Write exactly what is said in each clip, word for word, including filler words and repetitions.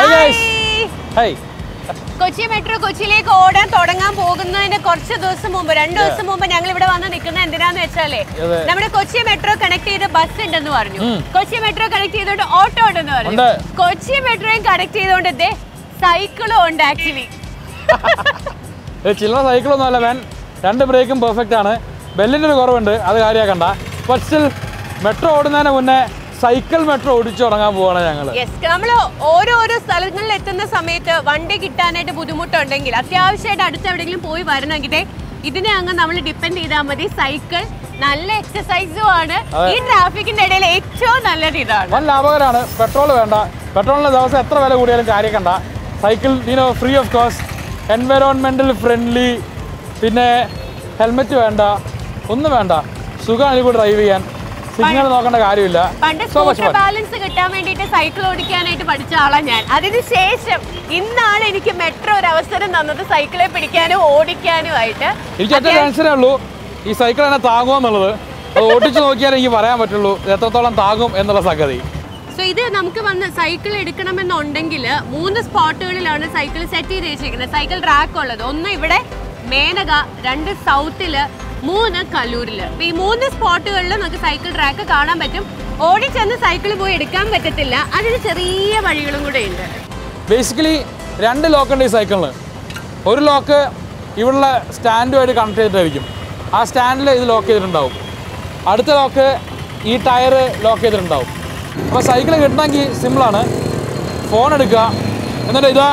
Hi. Kochi Metro Kochiiലേക്ക് ഓടാൻ തുടങ്ങാൻ പോകുന്നതിന്റെ കുറച്ച് ദിവസം മുമ്പ് രണ്ട് ദിവസം മുമ്പ് ഞങ്ങൾ ഇവിടെ വന്ന് നിൽക്കുന്ന എന്തിനാന്ന് വെച്ചാലേ നമ്മുടെ കൊച്ചി മെട്രോ കണക്ട് ചെയ്ത ബസ് ഉണ്ടെന്ന് പറഞ്ഞു. കൊച്ചി മെട്രോ കണക്ട് ചെയ്തോണ്ട് ഓട്ടോ ഉണ്ടെന്ന് പറഞ്ഞു. കൊച്ചി മെട്രോയും കണക്ട് ചെയ്തോണ്ട് ഇതേ സൈക്കിളും ഉണ്ട്. ആക്ച്വലി ചില്ലറ സൈക്കിളൊന്നും അല്ല മാൻ. രണ്ട് ബ്രേക്കും പെർഫെക്റ്റ് ആണ്. ബെല്ലിൻ്റെ ഒരു കുറവുണ്ട്, അത് കാര്യമാക്കണ്ട. ബട്ട് സ്റ്റിൽ മെട്രോ ഓടുന്നതിന് മുന്നേ സൈക്കിൾ മെട്രോ ഓടിച്ചു തുടങ്ങാൻ പോവാണ് ഞങ്ങൾ. നമ്മൾ ഓരോരോ സ്ഥലങ്ങളിൽ എത്തുന്ന സമയത്ത് വണ്ടി കിട്ടാനായിട്ട് ബുദ്ധിമുട്ടുണ്ടെങ്കിൽ അത്യാവശ്യമായിട്ട് അടുത്ത് എവിടെയെങ്കിലും പോയി വരണമെങ്കിൽ ഇതിനെ അങ്ങ് നമ്മൾ ഡിപ്പെൻഡ് ചെയ്താൽ മതി. സൈക്കിൾ നല്ല എക്സസൈസും ആണ്. ഈ ട്രാഫിക്കിന്റെ ഇടയിൽ ഏറ്റവും നല്ലത് ഇതാണ്. നല്ല ലാഭകരമാണ്. പെട്രോൾ വേണ്ട. പെട്രോളിന് ദിവസം എത്ര വില കൂടിയാലും കാര്യക്കണ്ട. സൈക്കിൾ ഇതിന് free of cost, environmental friendly, പിന്നെ ഹെൽമെറ്റ് വേണ്ട, ഒന്നും വേണ്ട. സുഖമാണ് കൂടി ഡ്രൈവ് ചെയ്യാൻ. സിഗ്നൽ നോക്കേണ്ട കാര്യമില്ല. പണ്ട് സ്കൂട്ടർ ബാലൻസ് കിട്ടാൻ വേണ്ടിയിട്ട് സൈക്കിൾ ഓടിക്കാനായിട്ട് പഠിച്ച ആളാണ് ഞാൻ. അതിനുശേഷം ഇന്നാണ് എനിക്ക് മെട്രോ ഒരു അവസരം തന്നത് സൈക്കിളെ പിടിക്കാനും ഓടിക്കാനും ആയിട്ട്. എനിക്ക് ഒറ്റ ടെൻഷനേ ഉള്ളൂ, ഈ സൈക്കിൾ എന്നെ താങ്ങുമോ എന്നുള്ളത്. അത് ഓടിച്ചു നോക്കിയാലേ എനിക്ക് പറയാൻ പറ്റുള്ളൂ എത്രത്തോളം താങ്ങും എന്നുള്ള സംഗതി. സോ ഇത് നമുക്ക് വന്ന് സൈക്കിൾ എടുക്കണമെന്നുണ്ടെങ്കിൽ മൂന്ന് സ്പോട്ടുകളിലാണ് സൈക്കിൾ സെറ്റ് ചെയ്ത് വെച്ചിരിക്കുന്നത്. സൈക്കിൾ ട്രാക്ക് ഉള്ളത് ഒന്ന് ഇവിടെ മേനക, രണ്ട് സൗത്തില്, മൂന്ന് കല്ലൂരില്. ഈ മൂന്ന് സ്പോട്ടുകളിൽ നമുക്ക് സൈക്കിൾ ട്രാക്ക് കാണാൻ പറ്റും. ഓടിച്ചെന്ന് സൈക്കിൾ പോയി എടുക്കാൻ പറ്റത്തില്ല. അതിന് ചെറിയ വഴികളും കൂടെ ഉണ്ട്. ബേസിക്കലി രണ്ട് ലോക്ക് ഉണ്ട് ഈ സൈക്കിളിന്. ഒരു ലോക്ക് ഇവിടുള്ള സ്റ്റാൻഡുമായിട്ട് കണക്ട് ചെയ്തിട്ടായിരിക്കും. ആ സ്റ്റാൻഡിൽ ഇത് ലോക്ക് ചെയ്തിട്ടുണ്ടാവും. അടുത്ത ലോക്ക് ഈ ടയർ ലോക്ക് ചെയ്തിട്ടുണ്ടാവും. അപ്പോൾ സൈക്കിൾ കിട്ടണമെങ്കിൽ സിമ്പിളാണ്. ഫോൺ എടുക്കുക, എന്നിട്ട് ഇതാ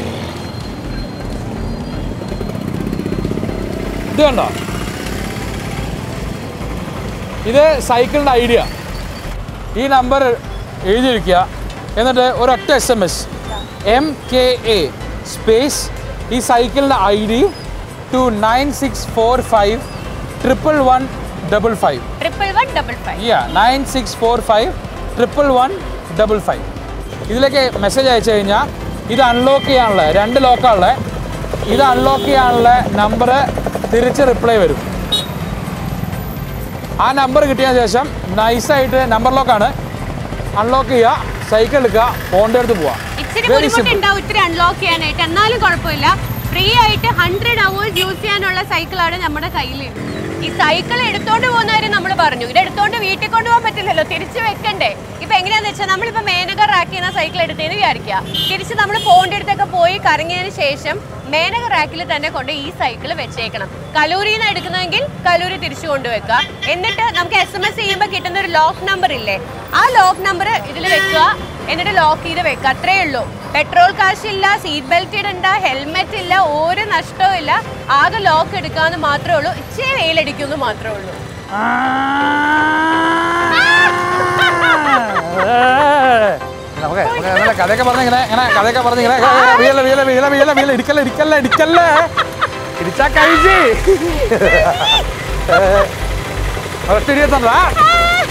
ഇത് കണ്ടോ, ഇത് സൈക്കിളിൻ്റെ ഐഡിയ. ഈ നമ്പർ എഴുതി വയ്ക്കുക. എന്നിട്ട് ഒരൊറ്റ S M S M K A space ഈ സൈക്കിളിൻ്റെ I D two nine six four five triple one double five യാ nine six four five triple one double five ഇതിലേക്ക് മെസ്സേജ് അയച്ചു കഴിഞ്ഞാൽ ഇത് അൺലോക്ക് ചെയ്യാനുള്ള രണ്ട് ലോക്കാണുള്ള ഇത് അൺലോക്ക് ചെയ്യാനുള്ള നമ്പർ തിരിച്ച് റിപ്ലൈ വരും. ആ നമ്പർ കിട്ടിയ ശേഷം നൈസായിട്ട് നമ്പർ ലോക്കാണ് അൺലോക്ക് ചെയ്യുക, സൈക്കിൾ എടുക്കുക, ഫോണിൻ്റെ അടുത്ത് പോവാം. ഇത്തിരി ബുദ്ധിമുട്ടുണ്ടാവും ഇത്തിരി അൺലോക്ക് ചെയ്യാനായിട്ട്, എന്നാലും കുഴപ്പമില്ല. ഫ്രീ ആയിട്ട് ഹൺഡ്രഡ് അവേഴ്സ് യൂസ് ചെയ്യാനുള്ള സൈക്കിളാണ് നമ്മുടെ കയ്യിൽ. ഈ സൈക്കിൾ എടുത്തോണ്ട് പോകുന്നവര് നമ്മൾ പറഞ്ഞു, ഇത് എടുത്തോണ്ട് വീട്ടിൽ കൊണ്ടുപോകാൻ പറ്റില്ലല്ലോ, തിരിച്ചു വെക്കണ്ടേ. ഇപ്പൊ എങ്ങനെയാന്ന് വെച്ചാൽ നമ്മളിപ്പോ മേനക റാക്ക് ചെയ്യുന്ന സൈക്കിൾ എടുത്തതെന്ന് വിചാരിക്കുക, തിരിച്ച് നമ്മൾ ഫോണിൻ്റെ അടുത്തൊക്കെ പോയി കറങ്ങിയതിന് ശേഷം മേനക റാക്കിൽ തന്നെ കൊണ്ട് ഈ സൈക്കിൾ വെച്ചേക്കണം. കലൂരിൽ നിന്ന് എടുക്കുന്നതെങ്കിൽ കലൂരി തിരിച്ചു കൊണ്ടുവെക്കുക. എന്നിട്ട് നമുക്ക് എസ് എം എസ് ചെയ്യുമ്പോൾ കിട്ടുന്ന ഒരു ലോക്ക് നമ്പർ ഇല്ലേ, ആ ലോക്ക് നമ്പർ ഇതിൽ വെക്കുക. എന്നിട്ട് ലോക്ക് ചെയ്ത് വെക്കുക. അത്രേ ഉള്ളൂ. പെട്രോൾ കാശില്ല, സീറ്റ് ബെൽറ്റ് ഇടണ്ട, ഹെൽമെറ്റ് ഇല്ല, ഒരു നഷ്ടവും ഇല്ല. ആകെ ലോക്ക് എടുക്കാന്ന് മാത്രമേ ഉള്ളൂ. ഇച്ചിരി വെയിലടിക്കുമെന്ന് മാത്രമേ ഉള്ളൂ. കഥയൊക്കെ പറഞ്ഞിങ്ങനെ ഇങ്ങനെ കഥയൊക്കെ പറഞ്ഞിങ്ങനെ ഇടിക്കല്ലേ ഇടിക്കല്ലേ ഇടിക്കല്ലേ ഇടിച്ചാ കഴിച്ച് ഒറ്റ ഇടിയത്തണ്ടാ.